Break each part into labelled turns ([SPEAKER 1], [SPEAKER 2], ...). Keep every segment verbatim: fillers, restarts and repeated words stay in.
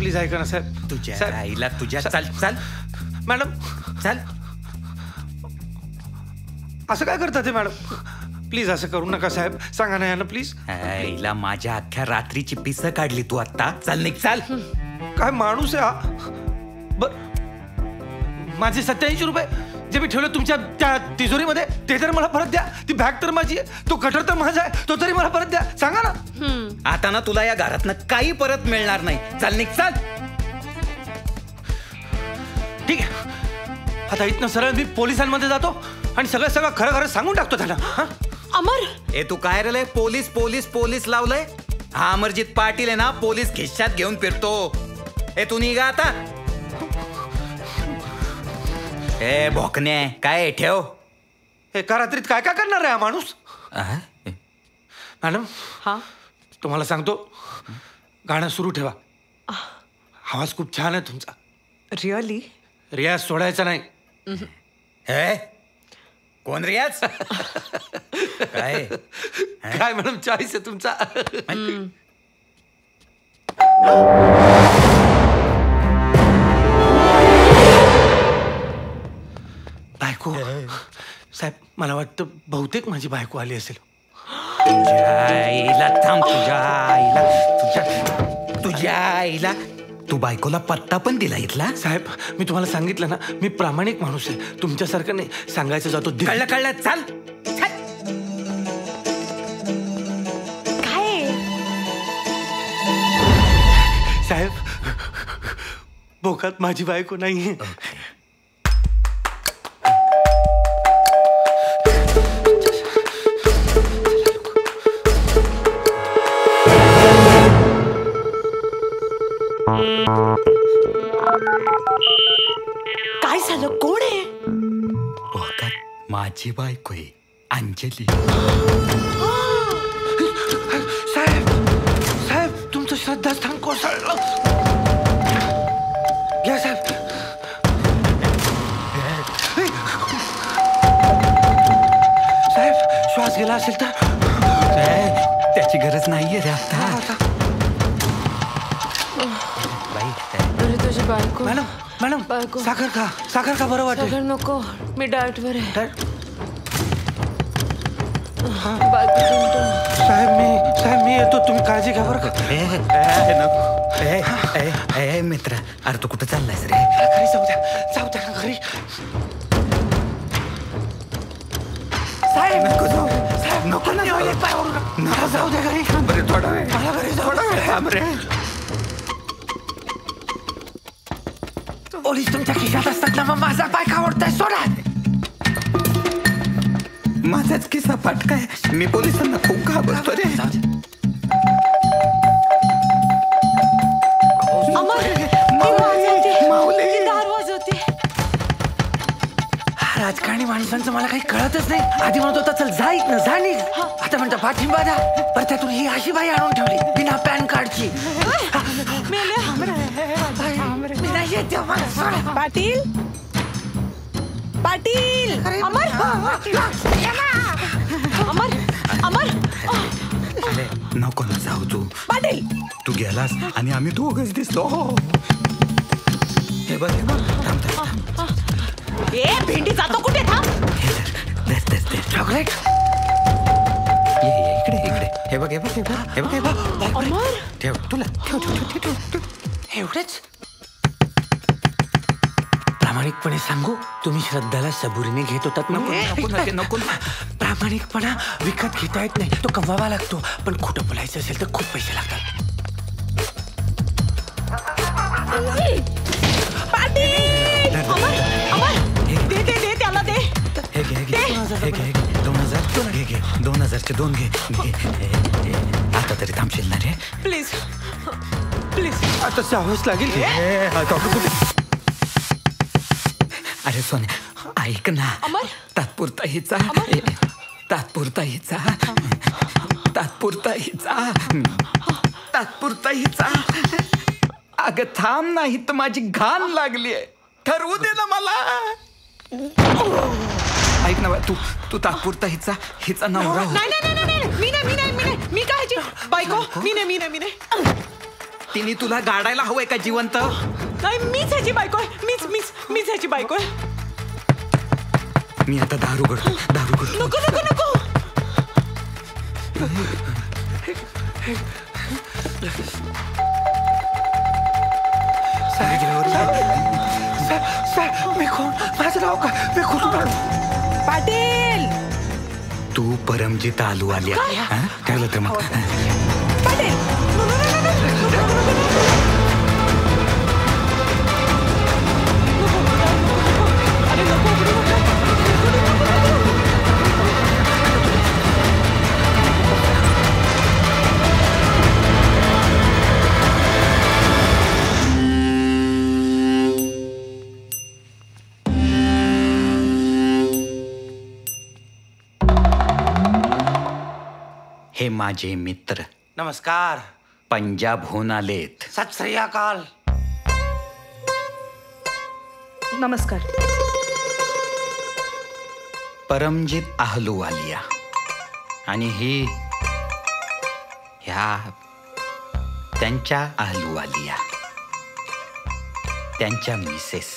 [SPEAKER 1] Please ऐका ना साहेब.
[SPEAKER 2] तुझ्या आईला तुझ्या. चाल चाल
[SPEAKER 1] मॅडम
[SPEAKER 2] चाल.
[SPEAKER 1] असं काय करतात ते मॅडम? प्लीज असं करू नका साहेब. सांगा ना यांना प्लीज.
[SPEAKER 2] आईला माझ्या अख्ख्या रात्रीची पिसं काढली तू आता. चाल निघ चाल.
[SPEAKER 1] काय माणूस आहे हा. बर माझे सत्याऐंशी रुपये जे मी ठेवले तुमच्या त्या तिजोरीमध्ये ते तर मला परत द्या. ती बॅग तर माझी आहे, तो कटर तर माझा आहे, तो तरी मला परत द्या. सांगा ना.
[SPEAKER 2] आता ना तुला या घरातनं काही परत मिळणार नाही. चाल निघ चाल.
[SPEAKER 1] ठीक आहे, आता इथनं सरळ मी पोलिसांमध्ये जातो आणि सगळं सगळं खरं खरं सांगून टाकतो त्यांना.
[SPEAKER 3] अमर,
[SPEAKER 2] ए तू काय रे पोलीस पोलीस पोलीस लावलंय? हा अमरजीत पाटील आहे ना, पोलीस खिशात घेऊन फिरतो. ए तू निघा आता. ए भोकणे काय ठेव.
[SPEAKER 1] एका रात्रीत काय काय करणार आहे हा माणूस? मॅडम
[SPEAKER 3] हा
[SPEAKER 1] तुम्हाला सांगतो, गाणं सुरू ठेवा. आवाज खूप छान आहे तुमचा.
[SPEAKER 3] रिअली?
[SPEAKER 1] रियाज सोडायचा नाही.
[SPEAKER 2] हे कोण रियाज? काय
[SPEAKER 1] काय मॅडम चॉईस आहे तुमचा. बायको साहेब, मला वाटतं बहुतेक माझी बायको आली असेल.
[SPEAKER 2] तुझ्या आईला थांब. तुझ्या आईला तुझ्या तुझ्या आईला तू बायकोला पत्ता पण दिला इथला?
[SPEAKER 1] साहेब मी तुम्हाला सांगितलं ना, मी प्रामाणिक माणूस आहे. तुमच्यासारखं नाही सांगायचं जातो.
[SPEAKER 2] कळलं कळलं. चाल.
[SPEAKER 3] काय
[SPEAKER 1] साहेब भोकात माझी बायको नाहीये.
[SPEAKER 3] काय झालं? कोण आहे?
[SPEAKER 2] भोकात माझी बायको आहे, अंजली.
[SPEAKER 1] साहेब साहेब तुमचं श्रद्धास्थान कोसळलं. घ्या साहेब. साहेब श्वास गेला असेल तर?
[SPEAKER 2] त्याची गरज नाहीये रे आता.
[SPEAKER 3] अरे तुझी बायको.
[SPEAKER 1] मॅडम मॅडम
[SPEAKER 3] बायको.
[SPEAKER 1] साखर खा. साखर खा, बरं वाटेल.
[SPEAKER 3] साखर नको, मी डाएट वर आहे.
[SPEAKER 1] बायको साहेब मी साहेब मी येतो. तुम्ही काळजी घ्या बरं का.
[SPEAKER 2] ए मित्र, अरे तू कुठं चाललायस रे?
[SPEAKER 1] घरी जाऊ द्या, जाऊ द्या ना घरी. साहेब नको जाऊ. साहेब नको ना जाऊ. मला जाऊ द्या घरी.
[SPEAKER 2] बरे थोडा वेळ.
[SPEAKER 1] मला घरी जाऊ द्या. पोलीस तुमच्या खिशात असतात ना, मग माझा पाय आवडताय. सोडा.
[SPEAKER 2] माझाच किस्सा पाटकाय. मी पोलिसांना खूप घाबरतो रे.
[SPEAKER 3] अमर, ती वाजवते.
[SPEAKER 2] माऊली.
[SPEAKER 3] ती दार वाजवते.
[SPEAKER 1] राजकारणी माणसांचं मला काही कळतच नाही. आधी म्हणत होता चल जा इथनं, जा निघ. आता म्हणता पाठिंबा द्या. पर त्यातून ही अशी बाई आणून ठेवली बिना पॅन कार्डची.
[SPEAKER 3] पाटील पाटील. अमर अमर अमर
[SPEAKER 2] नको ना जाऊ तू.
[SPEAKER 3] पाटील
[SPEAKER 2] तू गेलास आणि आम्ही दोघच दिसलो. हे बघ हे बघ. थांब थांब.
[SPEAKER 3] ए भेंडी जातो कुठे? थांब.
[SPEAKER 2] दे दे दे चॉकलेट. ये ये इकडे इकडे. हे बघ हे बघ हे बघ हे बघ हे बघ.
[SPEAKER 3] अमर
[SPEAKER 2] ठेव तुला. ठेव ठेव ठेव ठेव.
[SPEAKER 1] एवढेच. प्रामाणिकपणे सांगू, तुम्ही श्रद्धाला सबुरीने घेत होतात.
[SPEAKER 2] नको नको नको.
[SPEAKER 1] प्रामाणिकपणा विकत घेता येत नाही, तो कमवावा लागतो. पण खोटं बोलायचं असेल तर खूप पैसे लागतात.
[SPEAKER 3] पाटील. अमर अमर दे दे दे त्याला दे.
[SPEAKER 2] हे घे घे हे घे दोन हजार. घे घे दोन हजारचे दोन घे. घे आता तरी थांबशील ना रे?
[SPEAKER 3] Please please.
[SPEAKER 1] आता जावंच लागेल.
[SPEAKER 2] अरे सोने ऐक ना.
[SPEAKER 3] अमर.
[SPEAKER 2] तात्पुरता हिचा. तात्पुरता हिचा. तात्पुरता हिचा. तात्पुरता हिचा. अगं थांब नाही तर माझी घाण लागली आहे. ठरवू दे ना मला. ऐक ना तू तू तात्पुरता हिचा हिचा नवरा.
[SPEAKER 3] नाही नाही नाही नाही मी नाही मी नाही मी नाही मी काय बायको. मी नाही मी नाही मी नाही.
[SPEAKER 2] तिने तुला गाडायला हवंय का जिवंत?
[SPEAKER 3] नाही, मीच ह्याची बायको आहे. मीच मीच मीच ह्याची बायको आहे.
[SPEAKER 2] मी आता दारू करतो, दारू करतो.
[SPEAKER 3] नको नको नको.
[SPEAKER 1] मी कोण? माझं नाव काय? मी कुठून?
[SPEAKER 3] पाटील
[SPEAKER 2] तू परमजीत आलू आली आहे. ठरलं तर मग.
[SPEAKER 3] Patil no, no, no, no, no, no, no, no, no, no. अरे नको उघडू नका.
[SPEAKER 2] हे माझे मित्र
[SPEAKER 1] नमस्कार.
[SPEAKER 2] पंजाबहून आलेत.
[SPEAKER 1] सत श्री अकाल.
[SPEAKER 3] नमस्कार.
[SPEAKER 2] परमजीत अहलूवालिया आणि ही ह्या त्यांच्या अहलूवालिया, त्यांच्या मिसेस.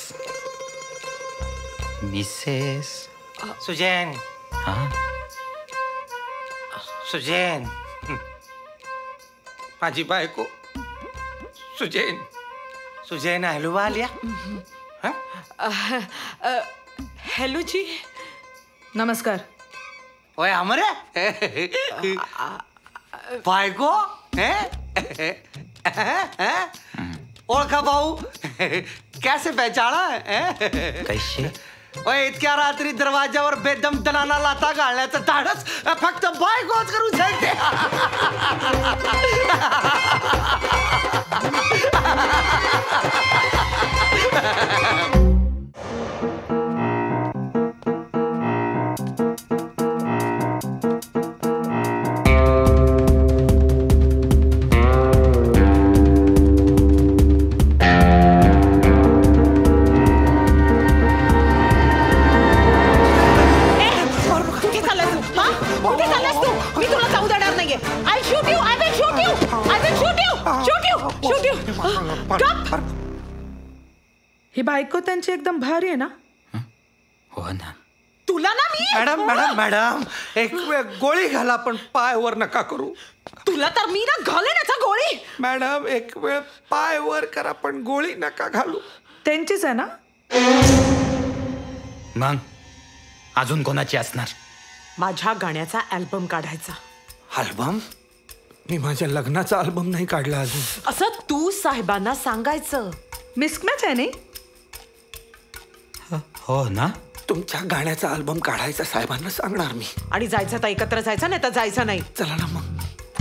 [SPEAKER 2] Mrs
[SPEAKER 1] Suzanne.
[SPEAKER 2] हा
[SPEAKER 1] सुजैन माझी बायको सुजैन. सुजैन अहलूवालिया.
[SPEAKER 3] हॅलो जी. नमस्कार.
[SPEAKER 1] ओए अमरे बायको है ओळखा भाऊ. कैसे पहचाना है?
[SPEAKER 2] कैसे?
[SPEAKER 1] ओए इतक्या रात्री दरवाजावर बेदम दणाना लाथा घालण्याचं धाडस फक्त बायकोच करू शकते.
[SPEAKER 3] ही बायको त्यांची एकदम भारी आहे ना?
[SPEAKER 2] हो ना.
[SPEAKER 3] तुला ना मी.
[SPEAKER 1] मॅडम मॅडम मॅडम एक वेळ गोळी घाला पण पाय वर नका करू.
[SPEAKER 3] तुला तर मी ना घालेन आता गोळी.
[SPEAKER 1] मॅडम एक वेळ पाय वर करा पण गोळी नका घालू.
[SPEAKER 3] त्यांचीच आहे ना?
[SPEAKER 2] मग अजून कोणाची असणार?
[SPEAKER 3] माझ्या गाण्याचा अल्बम काढायचा.
[SPEAKER 1] अल्बम? मी माझ्या लग्नाचा अल्बम नाही काढला अजून.
[SPEAKER 3] असं तू साहेबांना सांगायचं. मिसमॅच आहे नाही?
[SPEAKER 2] हो ना.
[SPEAKER 1] तुमच्या गाण्याचा अल्बम काढायचा साहेबांना सांगणार मी.
[SPEAKER 3] आणि जायचं तर एकत्र जायचं, नाही तर जायचं नाही.
[SPEAKER 1] चला ना मग.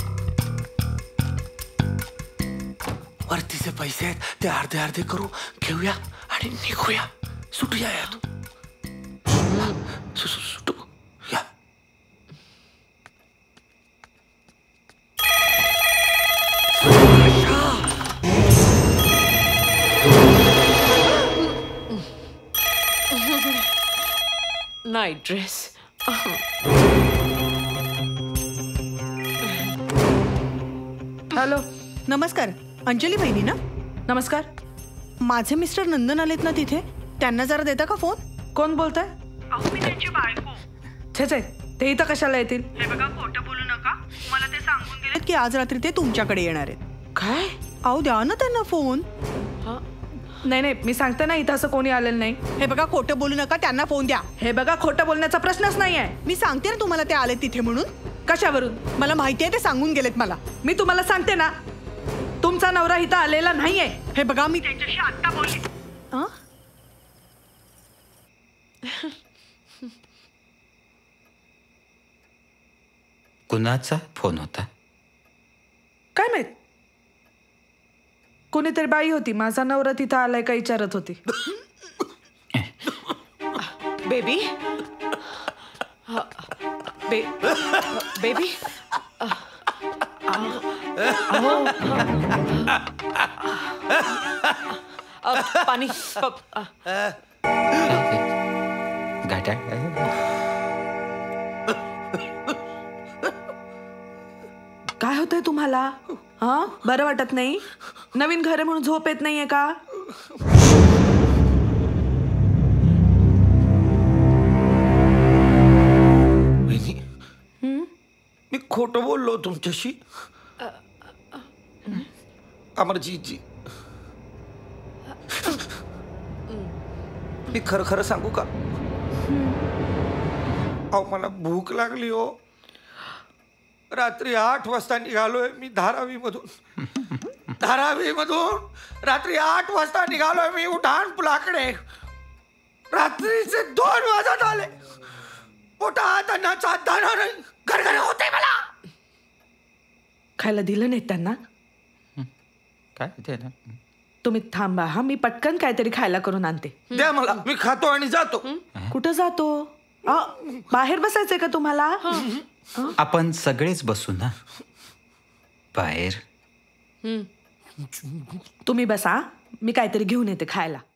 [SPEAKER 1] वरतीचे पैसे आहेत ते अर्धे अर्धे करू घेऊया आणि निघूया. सुटूया यात. सु- सु- सुटू या.
[SPEAKER 3] Night dress.
[SPEAKER 4] हॅलो. नमस्कार. अंजली बहिणी ना?
[SPEAKER 3] नमस्कार.
[SPEAKER 4] माझे मिस्टर नंदन आलेत ना तिथे, त्यांना जरा देता का फोन?
[SPEAKER 3] कोण बोलताय?
[SPEAKER 5] अहो मी त्यांची बायको.
[SPEAKER 3] छे छे, ते इथं कशाला येतील?
[SPEAKER 5] हे बघा खोटं बोलू नका. मला ते सांगून गेले
[SPEAKER 4] की आज रात्री ते तुमच्याकडे येणार आहेत.
[SPEAKER 3] काय?
[SPEAKER 4] अहो द्या ना त्यांना फोन.
[SPEAKER 3] नाही नाही, मी सांगते ना, इथं असं कोणी आलेलं नाही.
[SPEAKER 4] हे बघा खोटं बोलू नका, त्यांना फोन द्या.
[SPEAKER 3] हे बघा, खोटं बोलण्याचा प्रश्नच नाही आहे.
[SPEAKER 4] मी सांगते ना तुम्हाला ते आलेत तिथे म्हणून.
[SPEAKER 3] कशावरून?
[SPEAKER 4] मला माहिती आहे, ते सांगून गेलेत मला.
[SPEAKER 3] मी तुम्हाला सांगते ना, तुमचा नवरा इथं आलेला नाहीये.
[SPEAKER 4] हे बघा मी
[SPEAKER 5] त्यांच्याशी आत्ता बोलले.
[SPEAKER 4] अं?
[SPEAKER 2] कुणाचा फोन होता?
[SPEAKER 3] काय माहित, कोणीतरी बाई होती. माझा नवरा तिथं आलाय का विचारत होती. बेबी बे बेबी पाणी.
[SPEAKER 2] गाड्या
[SPEAKER 3] काय होतंय तुम्हाला? हा, बरं वाटत नाही? नवीन घर आहे म्हणून झोप येत नाहीये का?
[SPEAKER 1] वहिनी, मी खोटं बोललो तुमच्याशी. अमरजीतजी, मी खरं खरं सांगू का? अहो मला भूक लागली हो. रात्री आठ वाजता निघालोय मी धारावी मधून. धारावी मधून रात्री आठ वाजता निघालोय मी उड्डाण पुलाकडे. रात्रीचे दोन वाजत आले. पोटात अन्नाचा दाणा नाही. गरगरे होते मला.
[SPEAKER 3] खायला दिलं नाही त्यांना?
[SPEAKER 2] काय ते ना
[SPEAKER 3] तुम्ही थांबा हा, मी पटकन काहीतरी खायला करून आणते.
[SPEAKER 1] द्या मला, मी खातो आणि जातो.
[SPEAKER 3] कुठं जातो? अ, बाहेर बसायचंय का तुम्हाला?
[SPEAKER 2] आपण सगळेच बसू ना बाहेर.
[SPEAKER 3] तुम्ही बसा, मी काहीतरी घेऊन येते खायला.